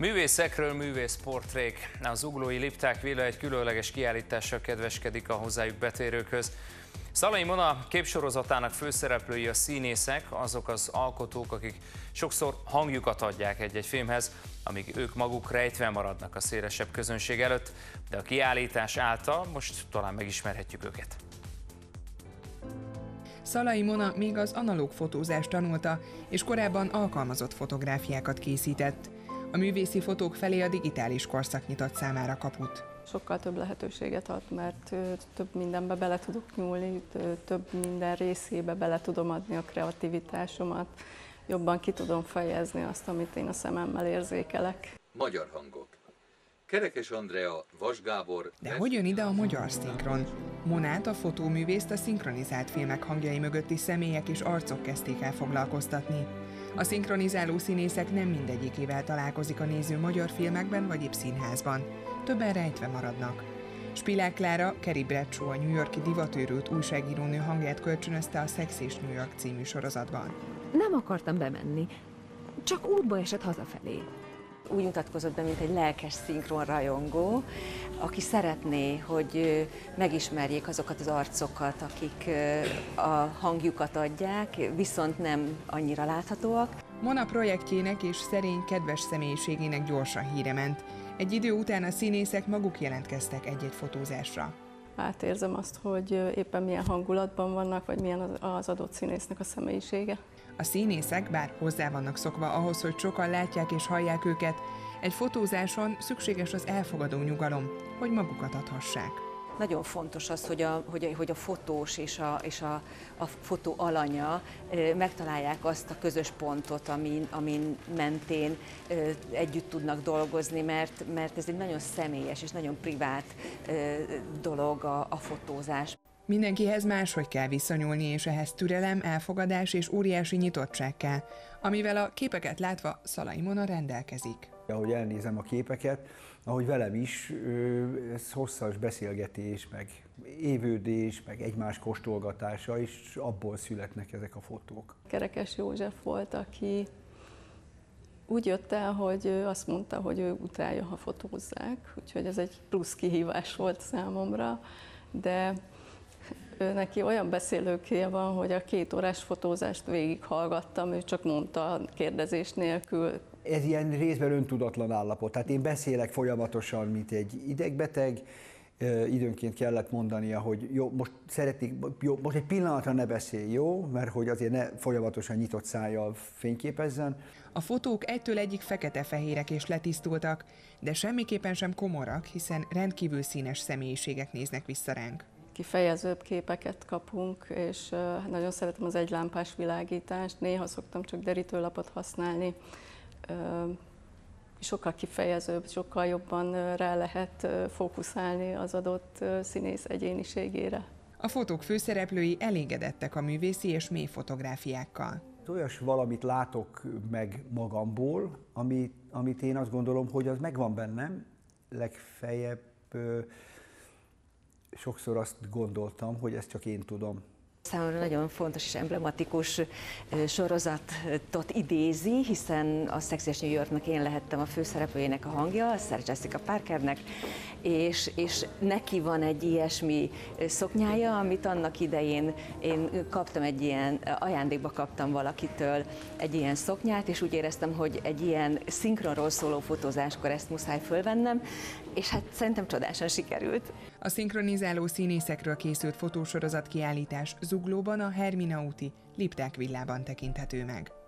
Művészekről művészportrék. A zuglói Lipták Villa egy különleges kiállítással kedveskedik a hozzájuk betérőkhöz. Szalai Mona képsorozatának főszereplői a színészek, azok az alkotók, akik sokszor hangjukat adják egy-egy filmhez, amíg ők maguk rejtve maradnak a szélesebb közönség előtt, de a kiállítás által most talán megismerhetjük őket. Szalai Mona még az analóg fotózást tanulta, és korábban alkalmazott fotográfiákat készített. A művészi fotók felé a digitális korszak nyitott számára kaput. Sokkal több lehetőséget ad, mert több mindenbe bele tudok nyúlni, több minden részébe bele tudom adni a kreativitásomat, jobban ki tudom fejezni azt, amit én a szememmel érzékelek. Magyar hangok. Kerekes Andrea, Vas Gábor... De hogy jön ide a magyar szinkron? Monát, a fotóművészt a szinkronizált filmek hangjai mögötti személyek és arcok kezdték el foglalkoztatni. A szinkronizáló színészek nem mindegyikével találkozik a néző magyar filmekben vagy épp színházban. Többen rejtve maradnak. Spilák Klára, Carrie Bradshaw, a New York-i divatőrült újságírónő hangját kölcsönözte a Szex és New York című sorozatban. Nem akartam bemenni, csak útba esett hazafelé. Úgy mutatkozott be, mint egy lelkes szinkronrajongó, aki szeretné, hogy megismerjék azokat az arcokat, akik a hangjukat adják, viszont nem annyira láthatóak. Mona projektjének és szerény, kedves személyiségének gyorsan híre ment. Egy idő után a színészek maguk jelentkeztek egy-egy fotózásra. Átérzem azt, hogy éppen milyen hangulatban vannak, vagy milyen az adott színésznek a személyisége. A színészek, bár hozzá vannak szokva ahhoz, hogy sokan látják és hallják őket, egy fotózáson szükséges az elfogadó nyugalom, hogy magukat adhassák. Nagyon fontos az, hogy a fotós és a fotó alanya megtalálják azt a közös pontot, amin mentén együtt tudnak dolgozni, mert ez egy nagyon személyes és nagyon privát dolog a fotózás. Mindenkihez máshogy kell viszonyulni, és ehhez türelem, elfogadás és óriási nyitottság kell, amivel a képeket látva Szalai Mona rendelkezik. Ahogy elnézem a képeket, ahogy velem is, ez hosszas beszélgetés, meg évődés, meg egymás kóstolgatása, és abból születnek ezek a fotók. Kerekes József volt, aki úgy jött el, hogy azt mondta, hogy ő utálja, ha fotózzák, úgyhogy ez egy plusz kihívás volt számomra, de neki olyan beszélőkéje van, hogy a 2 órás fotózást végighallgattam, ő csak mondta kérdezés nélkül. Ez ilyen részben öntudatlan állapot, tehát én beszélek folyamatosan, mint egy idegbeteg, időnként kellett mondania, hogy jó, most szeretnék, jó, most egy pillanatra ne beszélj, jó, mert hogy azért ne folyamatosan nyitott szájjal fényképezzen. A fotók egytől egyig fekete-fehérek és letisztultak, de semmiképpen sem komorak, hiszen rendkívül színes személyiségek néznek vissza ránk. Kifejezőbb képeket kapunk, és nagyon szeretem az egylámpás világítást, néha szoktam csak derítőlapot használni. Sokkal kifejezőbb, sokkal jobban rá lehet fókuszálni az adott színész egyéniségére. A fotók főszereplői elégedettek a művészi és mély fotográfiákkal. Olyas valamit látok meg magamból, amit én azt gondolom, hogy az megvan bennem, legfeljebb sokszor azt gondoltam, hogy ezt csak én tudom. Számomra nagyon fontos és emblematikus sorozatot idézi, hiszen a Szex és New Yorknak én lehettem a főszereplőjének a hangja, a Sarah Jessica Parkernek, és neki van egy ilyesmi szoknyája, amit annak idején én kaptam egy ilyen, ajándékba kaptam valakitől egy ilyen szoknyát, és úgy éreztem, hogy egy ilyen szinkronról szóló fotózáskor ezt muszáj fölvennem, és hát szerintem csodásan sikerült. A szinkronizáló színészekről készült fotósorozat kiállítás Zuglóban, a Hermina úti Lipták Villában tekinthető meg.